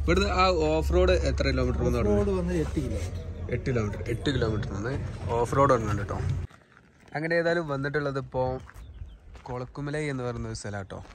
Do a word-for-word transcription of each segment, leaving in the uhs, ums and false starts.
ഇവിടുന്ന് ആ off road എത്ര കിലോമീറ്റർ എട്ട് കിലോ എട്ട് കിലോമീറ്റർ എട്ട് കിലോമീറ്റർ നിന്ന് ഓഫ് റോഡ് വന്നിട്ടുണ്ട് കേട്ടോ. അങ്ങനെ ഏതായാലും വന്നിട്ടുള്ളത് ഇപ്പോൾ കൊളക്കുമലൈ എന്ന് പറയുന്ന ഒരു സ്ഥലം കേട്ടോ.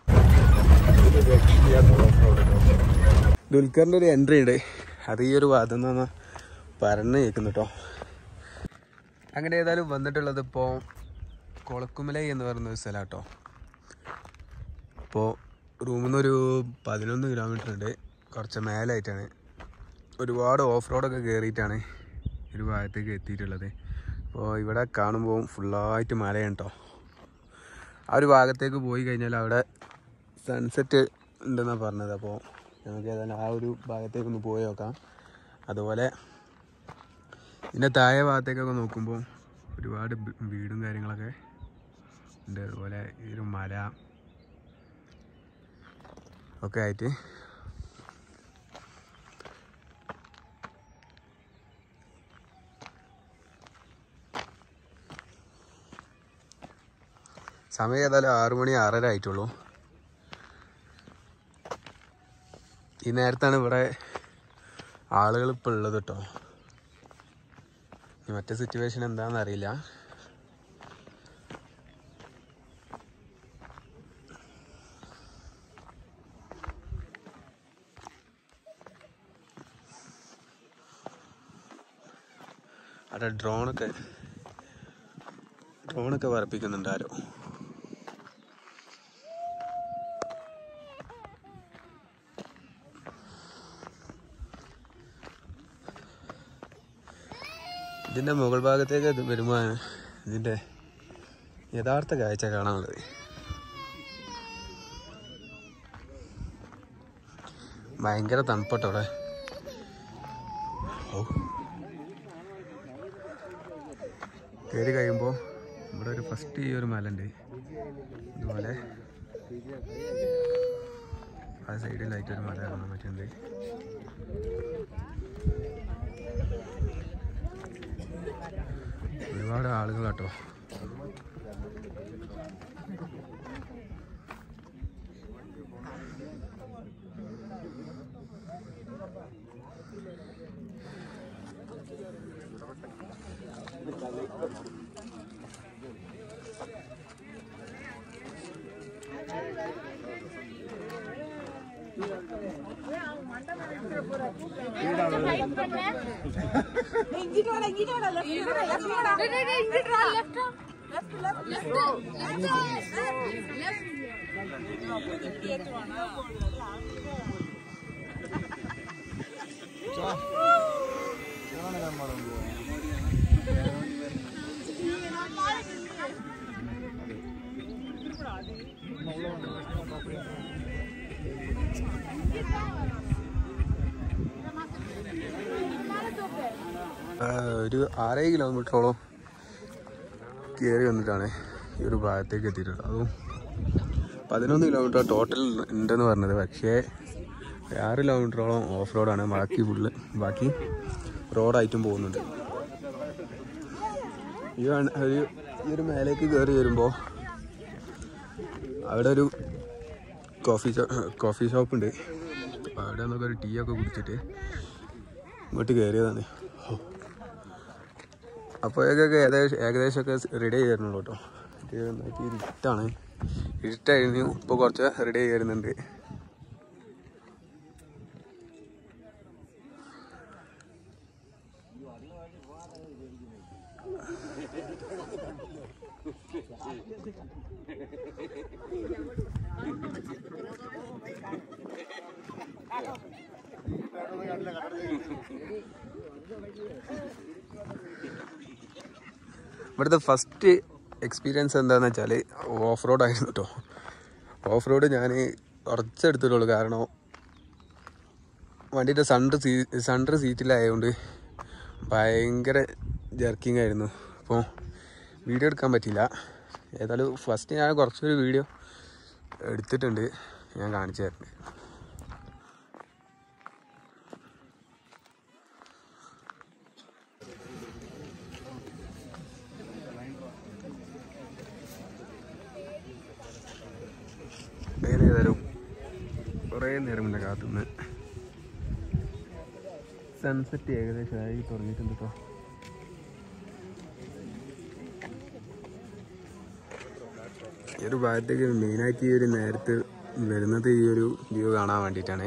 ദുൽഖറിൻ്റെ ഒരു എൻട്രി ഉണ്ട്, അത് ഈ ഒരു ഭാഗത്തു നിന്ന് പറഞ്ഞ് കേൾക്കുന്നു കേട്ടോ. അങ്ങനെ ഏതായാലും വന്നിട്ടുള്ളത് ഇപ്പോൾ കൊളക്കുമലൈ എന്ന് പറയുന്ന ഒരു സ്ഥലം കേട്ടോ. ഇപ്പോൾ റൂമിൽ നിന്നൊരു പതിനൊന്ന് കിലോമീറ്റർ ഉണ്ട്, കുറച്ച് മേലായിട്ടാണ്. ഒരുപാട് ഓഫ് റോഡൊക്കെ കയറിയിട്ടാണ് ഒരു ഭാഗത്തേക്ക് എത്തിയിട്ടുള്ളത്. അപ്പോൾ ഇവിടെ കാണുമ്പോൾ ഫുള്ളായിട്ട് മലയാണ് കേട്ടോ. ആ ഒരു ഭാഗത്തേക്ക് പോയി കഴിഞ്ഞാൽ അവിടെ സൺസെറ്റ് ഉണ്ടെന്നാണ് പറഞ്ഞത്. അപ്പോൾ നമുക്ക് ഏതായാലും ആ ഒരു ഭാഗത്തേക്കൊന്ന് പോയി നോക്കാം. അതുപോലെ ഇതിൻ്റെ താഴെ ഭാഗത്തേക്കൊക്കെ നോക്കുമ്പോൾ ഒരുപാട് വീടും കാര്യങ്ങളൊക്കെ ഉണ്ട്. അതുപോലെ ഈ ഒരു മല ഒക്കെ ആയിട്ട് സമയം ഏതായാലും ആറു മണി ആറര ആയിട്ടുള്ളൂ. ഈ നേരത്താണ് ഇവിടെ ആളുകൾ ഇപ്പോൾ ഉള്ളത് കേട്ടോ. മറ്റേ സിറ്റുവേഷൻ എന്താണെന്ന് അറിയില്ല. അവിടെ ഡ്രോണൊക്കെ ഡ്രോണൊക്കെ പറപ്പിക്കുന്നുണ്ട് ആരോ. ഇതിൻ്റെ മുകൾ ഭാഗത്തേക്ക് വരുമ്പോൾ ഇതിൻ്റെ യഥാർത്ഥ കാഴ്ച കാണാനുള്ളത്. ഭയങ്കര തണുപ്പട്ടോടെ. ഓ കയറി കഴിയുമ്പോൾ ഇവിടെ ഒരു ഫസ്റ്റ് ഈ ഒരു മല ഉണ്ട്. അതുപോലെ ആ സൈഡിലായിട്ടൊരു മല കാണാൻ പറ്റുന്നുണ്ട്. ഒരുപാട് ആളുകളാട്ടോ. ഒരു ആറേഴ് കിലോമീറ്ററോളം കയറി വന്നിട്ടാണ് ഈ ഒരു ഭാഗത്തേക്ക് എത്തിയിട്ടുള്ളത്. അതും പതിനൊന്ന് കിലോമീറ്റർ ടോട്ടൽ ഉണ്ടെന്ന് പറഞ്ഞത്. പക്ഷേ ആറ് കിലോമീറ്ററോളം ഓഫ് റോഡാണ്. ബാക്കി ഫുള്ള് ബാക്കി റോഡായിട്ടും പോകുന്നുണ്ട്. ഈ ഒരു ഈ ഒരു മേലേക്ക് കയറി വരുമ്പോൾ അവിടെ ഒരു കോഫി കോഫി ഷോപ്പ് ഉണ്ട്. അവിടെ നിന്നൊക്കെ ഒരു ടീ ഒക്കെ കുടിച്ചിട്ട് ഇങ്ങോട്ട് കയറിയതാണ്. അപ്പോഴേക്കൊക്കെ ഏകദേശം ഏകദേശമൊക്കെ റെഡി ആയി വരുന്നുള്ളൂ കേട്ടോ. ഇരുട്ടാണ്, ഇരുട്ടായിരുന്നു. ഇപ്പോൾ കുറച്ച് റെഡി ആയി വരുന്നുണ്ട്. ഇവിടുത്തെ ഫസ്റ്റ് എക്സ്പീരിയൻസ് എന്താണെന്ന് വെച്ചാൽ ഓഫ് റോഡ് ആയിരുന്നു കേട്ടോ. ഓഫ് റോഡ് ഞാൻ കുറച്ചെടുത്തിട്ടുള്ളൂ. കാരണം വണ്ടിയുടെ സൺഡർ സീ സൺഡർ സീറ്റിലായതുകൊണ്ട് ഭയങ്കര ജർക്കിങ് ആയിരുന്നു. അപ്പോൾ വീഡിയോ എടുക്കാൻ പറ്റില്ല. ഏതായാലും ഫസ്റ്റ് ഞാൻ കുറച്ചൊരു വീഡിയോ എടുത്തിട്ടുണ്ട്, ഞാൻ കാണിച്ചു തരുന്നത്. ഏതായാലും കുറേ നേരം മുന്നേ കാത്തുനിന്ന് സൺസെറ്റ് ഏകദേശം ആയി തുടങ്ങിയിട്ടുണ്ട് കേട്ടോ. ഈ ഒരു ഭാഗത്തേക്ക് മെയിനായിട്ട് ഈ ഒരു നേരത്ത് വരുന്നത് ഈ ഒരു വ്യൂ കാണാൻ വേണ്ടിയിട്ടാണ്.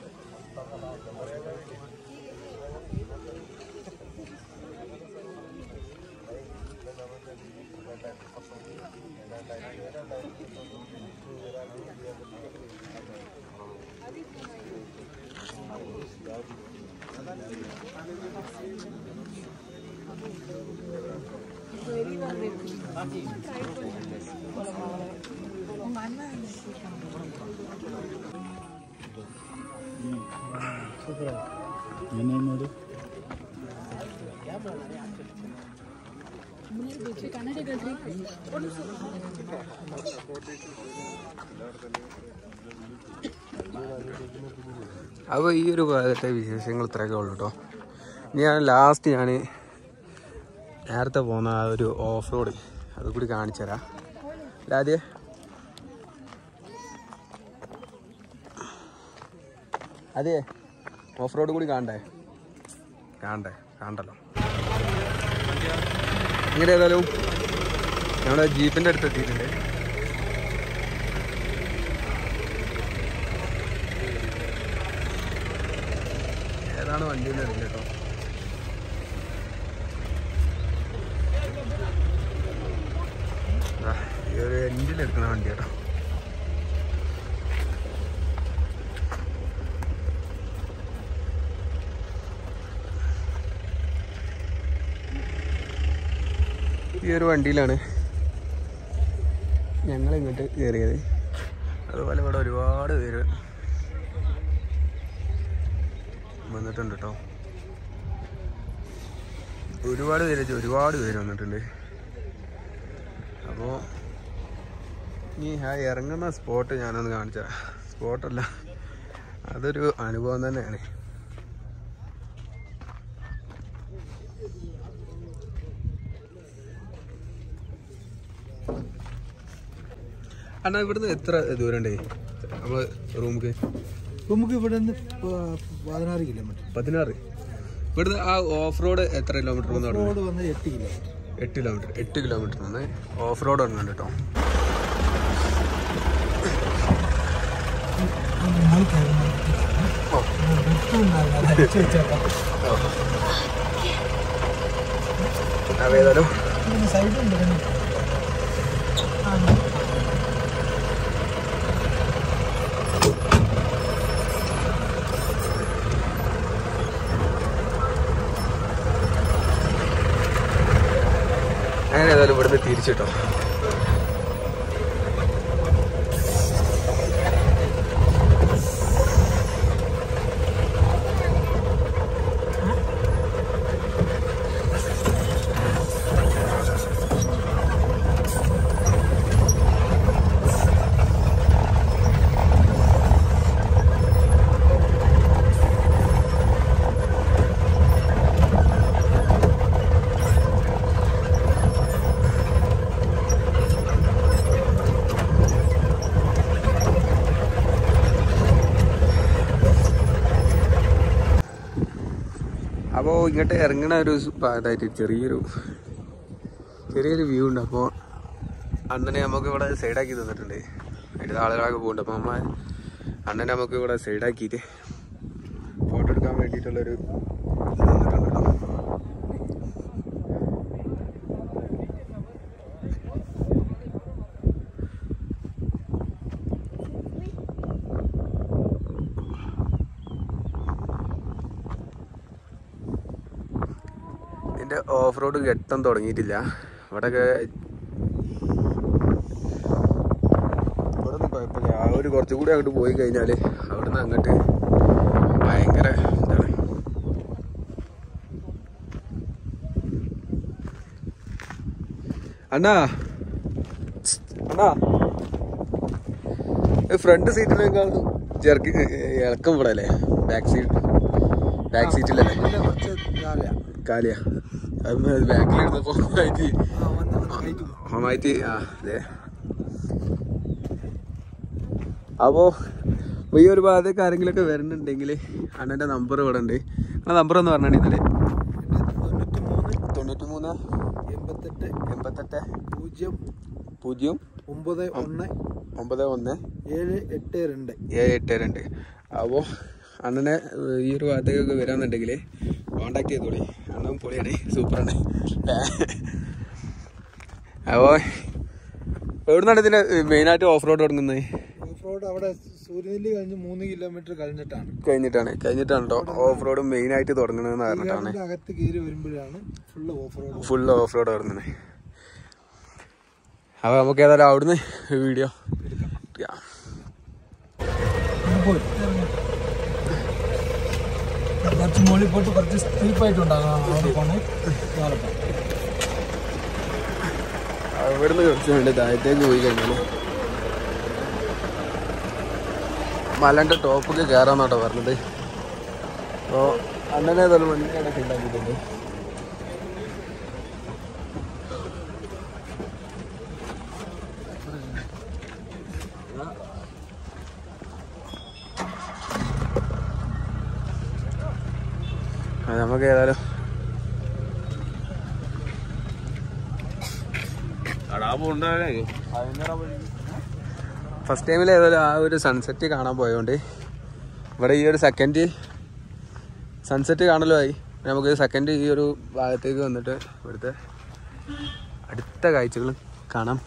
അപ്പോൾ ഈ ഒരു ഭാഗത്തെ വിശേഷങ്ങൾ ഇത്രയൊക്കെ ഉള്ളൂ കേട്ടോ. ഞാൻ ലാസ്റ്റ് ഞാൻ നേരത്തെ പോകുന്ന ആ ഒരു ഓഫ് റോഡ് അത് കൂടി കാണിച്ചു തരാം. ആദ്യം അതെ ഓഫ് റോഡ് കൂടി കാണണ്ടേ കാണണ്ടേ കാണണ്ടല്ലോ. ഇങ്ങനെ ഏതായാലും ഞങ്ങളുടെ ജീപ്പിൻ്റെ അടുത്ത് എത്തിയിട്ടുണ്ട്. ഏതാണ് വണ്ടി എന്ന് അറിയില്ല കേട്ടോ. ഈ ഒരു എൻഡിലെടുക്കണ വണ്ടി കേട്ടോ. ഈ ഒരു വണ്ടിയിലാണ് ഞങ്ങൾ ഇങ്ങോട്ട് കയറിയത്. അതുപോലെ ഇവിടെ ഒരുപാട് പേര് വന്നിട്ടുണ്ട് കേട്ടോ. ഒരുപാട് പേര് ഒരുപാട് പേര് വന്നിട്ടുണ്ട്. അപ്പോൾ ഈ ആ ഇറങ്ങുന്ന സ്പോട്ട് ഞാനൊന്ന് കാണിച്ച സ്പോട്ടല്ല, അതൊരു അനുഭവം തന്നെയാണ്. അണ്ണാ ഇവിടുന്ന് എത്ര ദൂരം ഉണ്ടേ നമ്മള് റൂമിക്ക്? റൂമിക്ക് ഇവിടെ നിന്ന് പതിനാറ് കിലോമീറ്റർ. പതിനാറ് ഇവിടുന്ന് ആ ഓഫ് റോഡ് എത്ര കിലോമീറ്റർ? റോഡ് വന്ന് എട്ട് കിലോമീറ്റർ. എട്ട് കിലോമീറ്റർ എട്ട് കിലോമീറ്റർ നിന്ന് ഓഫ് റോഡ് വന്നുണ്ട് കേട്ടോ. അതേതായാലും അങ്ങനെ ഏതായാലും ഇവിടുന്ന് തിരിച്ചിട്ടോ. അപ്പോൾ ഇങ്ങോട്ട് ഇറങ്ങണ ഒരു ഭാഗത്തായിട്ട് ചെറിയൊരു ചെറിയൊരു വ്യൂ ഉണ്ട്. അപ്പോൾ അണ്ണനെ നമുക്ക് ഇവിടെ സൈഡാക്കി തന്നിട്ടുണ്ട്. അതിൻ്റെ ആളുകളൊക്കെ പോകുന്നുണ്ട്. അപ്പോൾ നമ്മൾ അണ്ണനെ നമുക്ക് ഇവിടെ സൈഡാക്കിയിട്ട് ഫോട്ടോ എടുക്കാൻ വേണ്ടിയിട്ടുള്ളൊരു തന്നിട്ടുണ്ട്. ഇതിൻ്റെ ഓഫ് റോഡ് ഘട്ടം തുടങ്ങിയിട്ടില്ല. ഇവിടെയൊക്കെ ഇവിടെ ഒന്നും കുഴപ്പമില്ല. ആ ഒരു കുറച്ചും കൂടി അങ്ങോട്ട് പോയി കഴിഞ്ഞാൽ അവിടെ നിന്ന് അങ്ങോട്ട് ഭയങ്കര ഇതാണ്. അണ്ണാ അണ്ണാ ഫ്രണ്ട് സീറ്റിനേക്കാൾ ചെറുക്കി ഇളക്കം ഇവിടെ അല്ലേ? ബാക്ക് സീറ്റ് ബാക്ക് സീറ്റിലല്ലേ? കാലിയാ ബാക്കിലിരുന്നപ്പോ ഹോമായിട്ട് ആ അതെ. അപ്പോൾ അപ്പോൾ ഈ ഒരു ഭാഗത്തേക്ക് ആരെങ്കിലുമൊക്കെ വരുന്നുണ്ടെങ്കിൽ അണ്ണൻ്റെ നമ്പർ ഇവിടെ ഉണ്ട്. ആ നമ്പർ എന്ന് പറഞ്ഞാൽ ഇന്നലെ തൊണ്ണൂറ്റി മൂന്ന് തൊണ്ണൂറ്റി മൂന്ന് എൺപത്തെട്ട് എൺപത്തെട്ട് പൂജ്യം പൂജ്യം ഒമ്പത് ഒന്ന് ഒമ്പത് ഒന്ന് ഏഴ് എട്ട് രണ്ട് ഏഴ് എട്ട് രണ്ട്. അപ്പോൾ അണ്ണനെ ഈ ഒരു ഭാഗത്തേക്കൊക്കെ വരാമെന്നുണ്ടെങ്കിൽ കോണ്ടാക്ട് ചെയ്തോളി. അണ്ണൻ പൊളിയാണ്, സൂപ്പറാണ്. അപ്പോൾ എവിടുന്നാണ് ഇതിൻ്റെ മെയിനായിട്ട് ഓഫ് റോഡ് തുടങ്ങുന്നത്? ഓഫ് റോഡ് അവിടെ സൂര്യനെല്ലി കഴിഞ്ഞ് മൂന്ന് കിലോമീറ്റർ കഴിഞ്ഞിട്ടാണ് കഴിഞ്ഞിട്ടാണ് കഴിഞ്ഞിട്ടാണ് കേട്ടോ ഓഫ് റോഡ് മെയിനായിട്ട് തുടങ്ങുന്നതെന്ന് പറഞ്ഞിട്ടാണ്. അകത്ത് കയറി വരുമ്പോഴാണ് full off road full off road തുടങ്ങുന്നത്. അപ്പോൾ നമുക്ക് ഏതായാലും അവിടുന്ന് വീഡിയോ എടുക്കാം. കുറച്ച് മുകളിൽ പോയിട്ട് കുറച്ച് സ്റ്റീപ്പായിട്ടുണ്ടാകാം അവിടെ പോണേ. ഇവിടുന്ന് കുറച്ച് വേണ്ടി താഴത്തേക്ക് പോയി കഴിഞ്ഞാൽ മലൻ്റെ ടോപ്പൊക്കെ കയറാന്നാട്ടോ പറഞ്ഞത്. അപ്പോൾ അണ്ണനെ ഏതായാലും വണ്ടി ഇടയ്ക്ക് ഉണ്ടാക്കിയിട്ടുണ്ട്. നമുക്ക് ഏതായാലും ഫസ്റ്റ് ടൈമിൽ ഏതായാലും ആ ഒരു സൺസെറ്റ് കാണാൻ പോയതുകൊണ്ട് ഇവിടെ ഈ ഒരു സെക്കൻഡ് സൺസെറ്റ് കാണലുമായി നമുക്ക് സെക്കൻഡ് ഈ ഒരു ഭാഗത്തേക്ക് വന്നിട്ട് ഇവിടുത്തെ അടുത്ത കാഴ്ചകൾ കാണാം.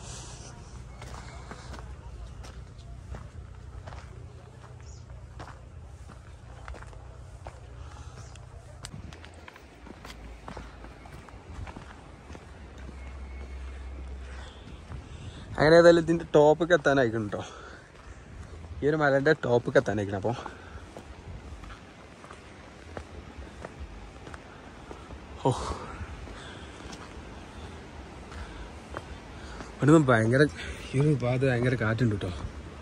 അങ്ങനെ ഏതായാലും ഇതിൻ്റെ ടോപ്പൊക്കെ എത്താനായിരിക്കണം കേട്ടോ. ഈ ഒരു മലേൻ്റെ ടോപ്പൊക്കെ എത്താനായിരിക്കണം. അപ്പോൾ ഓ ഇവിടുന്ന് ഭയങ്കര ഈ ഒരു ഭാഗത്ത് ഭയങ്കര കാറ്റുണ്ട് കേട്ടോ.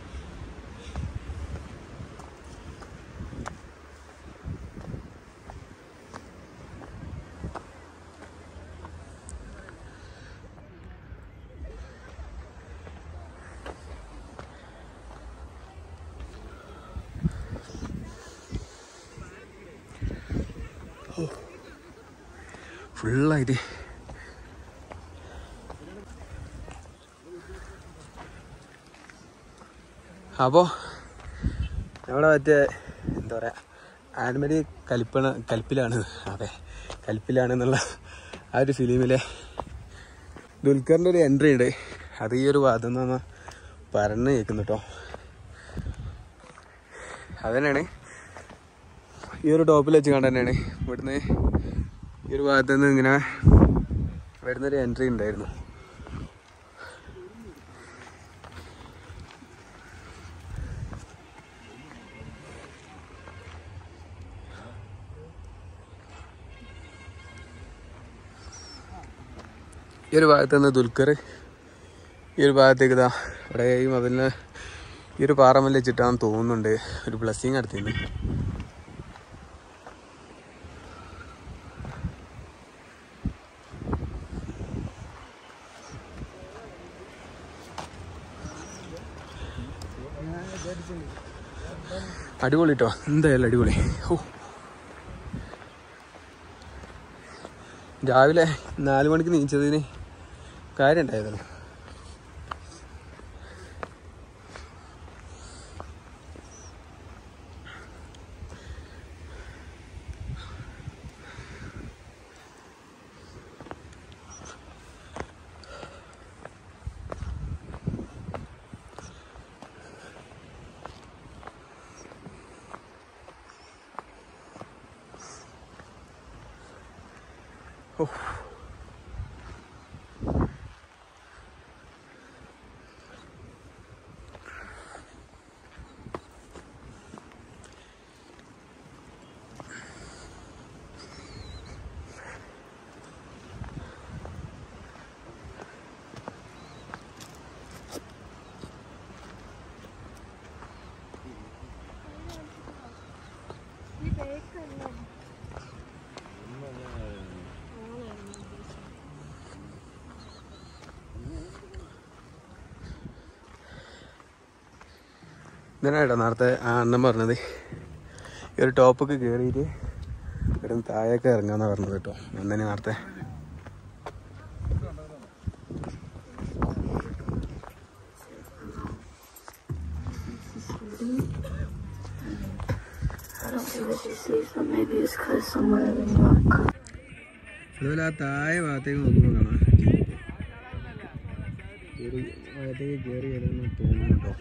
ഫുള്ളായിട്ട് അപ്പോൾ നമ്മുടെ മറ്റേ എന്താ പറയുക ആനിമലി കലിപ്പണ കലിപ്പിലാണ് അതെ കലിപ്പിലാണെന്നുള്ള ആ ഒരു ഫിലിമിലെ ദുൽഖറിൻ്റെ ഒരു എൻട്രി ഉണ്ട്. അത് ഈ ഒരു ഭാഗത്തു നിന്ന് പറഞ്ഞ് കേൾക്കുന്നു കേട്ടോ. അതന്നെയാണ് ഈ ഒരു ടോപ്പിൽ വെച്ച് കണ്ട് തന്നെയാണ് ഇവിടുന്ന് ഈ ഒരു ഭാഗത്തു നിന്ന് ഇങ്ങനെ വരുന്നൊരു എൻട്രി ഉണ്ടായിരുന്നു. ഈ ഒരു ഭാഗത്ത് നിന്ന് ദുൽഖർ ഈ ഒരു ഭാഗത്തേക്ക് ഇതാ ഇവിടെ ഈ മതിലിന് ഈ ഒരു പാറമല്ല വെച്ചിട്ടാണെന്ന് തോന്നുന്നുണ്ട് ഒരു ബ്ലെസ്സിങ് നടത്തിയിട്ടുണ്ട്. അടിപൊളി കേട്ടോ, എന്തായാലും അടിപൊളി. ഓ രാവിലെ നാല് മണിക്ക് നീച്ചതിന് കാര്യം ഉണ്ടായതല്ലോ. ഓ ഇതന്നെ കേട്ടോ നേരത്തെ ആ അണ്ണൻ പറഞ്ഞത് ഈ ഒരു ടോപ്പൊക്കെ കയറിയിട്ട് ഇവിടെ താഴേക്ക് ഇറങ്ങാന്നാണ് പറഞ്ഞത് കേട്ടോ അന്നെ നേരത്തെ. അതുപോലെ ആ താഴെ ഭാഗത്തേക്ക് നോക്കുമ്പോൾ കാണാം ഒരു ഭാഗത്തേക്ക് കയറി വരുമെന്ന് തോന്നുന്നുണ്ടോ.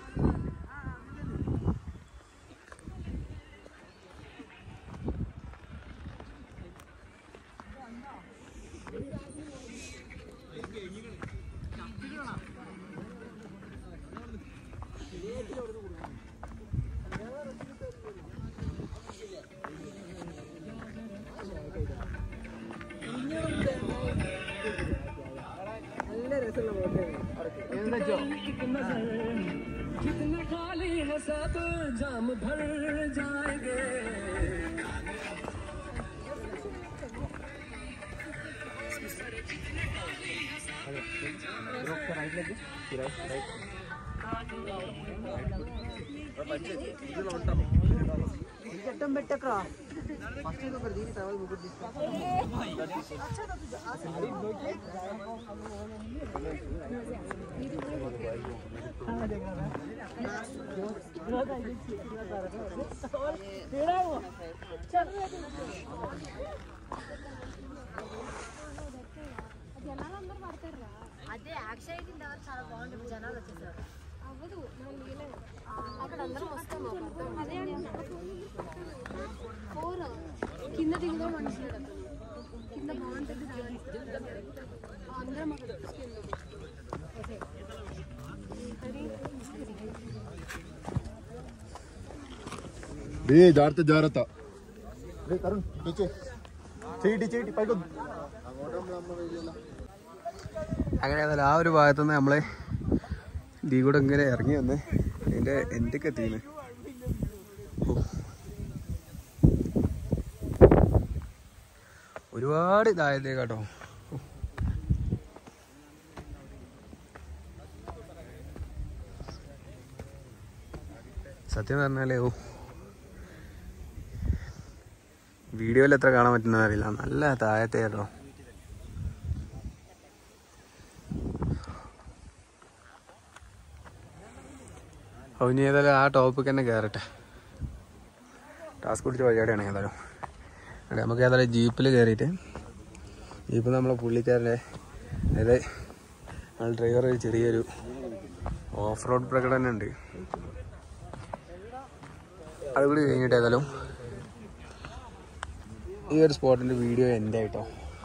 कितना खाली है सब जाम भर जाएंगे అదే యాక్షన్ చాలా బాగుంటుంది జనాలు వచ్చేసారు అవ్వదు అక్కడ అందరం వస్తాము అదే ఫోర్ కింద దిగుదాం అనుకుంటారు కింద బాగుంటుంది అందరం అక్కడ జాగ్రత్త జాగ్రత్త చేయి చేయి పైకి അങ്ങനെ അതല്ല ആ ഒരു ഭാഗത്തുനിന്ന് നമ്മൾ ദീ കൂടെ ഇങ്ങനെ ഇറങ്ങി വന്ന് അതിൻ്റെ എന്തൊക്കെ എത്തിക്കുന്നു. ഒരുപാട് ഇതായത് കേട്ടോ. സത്യം പറഞ്ഞാലേ ഓ വീഡിയോയിൽ എത്ര കാണാൻ പറ്റുന്ന അറിയില്ല, നല്ല താഴത്തെ കേട്ടോ. അപ്പോൾ ഇനി ഏതായാലും ആ ടോപ്പിൽ തന്നെ കയറട്ടെ. ടാസ്ക് പിടിച്ച വഴിയാടെയാണ് ഏതായാലും. അതെ നമുക്ക് ഏതായാലും ജീപ്പിൽ കയറിയിട്ട് ജീപ്പ് നമ്മളെ പുള്ളിക്കാരൻ്റെ അതായത് നമ്മൾ ഡ്രൈവർ ചെറിയൊരു ഓഫ് റോഡ് പ്രകടനം ഉണ്ട്. അതുകൂടി കഴിഞ്ഞിട്ട് ഏതായാലും ഈ ഒരു സ്പോട്ടിൻ്റെ വീഡിയോ എൻ്റെ ആയിട്ടോ.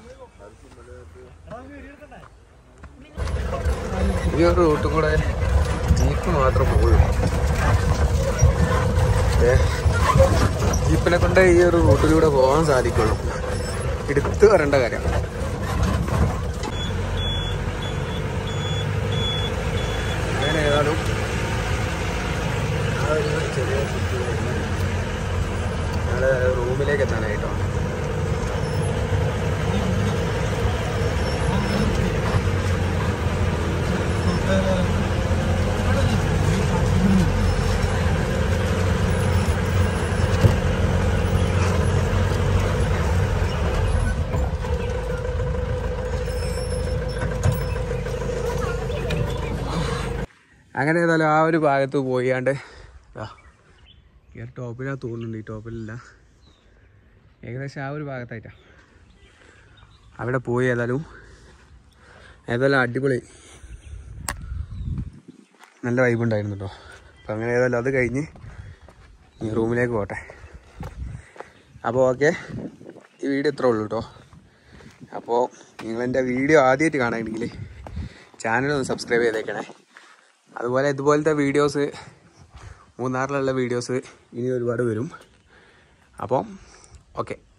ഈ ഒരു റൂട്ടും കൂടെ ജീപ്പ് മാത്രം പോകുള്ളൂ. ജീപ്പിനെ കൊണ്ട് ഈ ഒരു റൂട്ടിലൂടെ പോകാൻ സാധിക്കുള്ളൂ. എടുത്ത് വരേണ്ട കാര്യം. അങ്ങനെ ഏതായാലും ആ ഒരു ചെറിയ ഞങ്ങളുടെ റൂമിലേക്ക് എത്താനായിട്ടോ. അങ്ങനെ ഏതായാലും ആ ഒരു ഭാഗത്ത് പോയാണ്ട് ഈ ഒരു ടോപ്പിലാണ് തോന്നുന്നുണ്ട്. ഈ ടോപ്പിലില്ല, ഏകദേശം ആ ഒരു ഭാഗത്തായിട്ടാണ്. അവിടെ പോയി ഏതായാലും ഏതായാലും അടിപൊളി നല്ല വൈബ് ഉണ്ടായിരുന്നു കേട്ടോ. അപ്പം അങ്ങനെ ഏതായാലും അത് കഴിഞ്ഞ് ഈ റൂമിലേക്ക് പോട്ടെ. അപ്പോൾ ഓക്കെ, ഈ വീഡിയോ ഇത്രേ ഉള്ളൂ കേട്ടോ. അപ്പോൾ നിങ്ങളെൻ്റെ വീഡിയോ ആദ്യമായിട്ട് കാണണമെങ്കിൽ ചാനലൊന്ന് സബ്സ്ക്രൈബ് ചെയ്തേക്കണേ. അതുപോലെ ഇതുപോലത്തെ വീഡിയോസ് മൂന്നാറിലുള്ള വീഡിയോസ് ഇനി ഒരുപാട് വരും. അപ്പം ഓക്കെ.